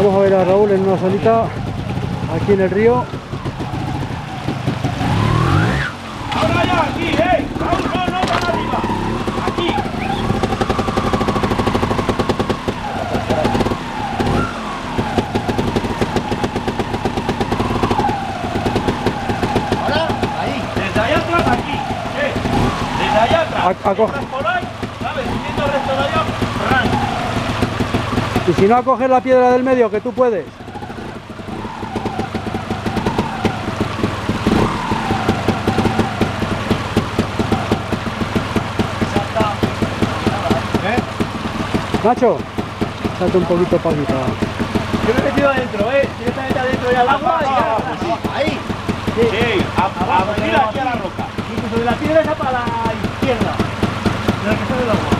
Vamos a ver a Raúl en una salita aquí en el río. Ahora ya, aquí, Raúl, no tan arriba. Aquí. Ahora, ahí. Desde allá atrás, aquí. Desde allá atrás. Entras por ahí, ¿sabes? Siguiendo el resto de allá. ¡Ran! Y si no, a coger la piedra del medio, que tú puedes. Nacho, salte un poquito para aquí. Yo me he metido adentro, directamente adentro del agua y ya. Ahí. Sí, a aquí a la roca. Incluso de la piedra esa para la izquierda. De la que sale el agua.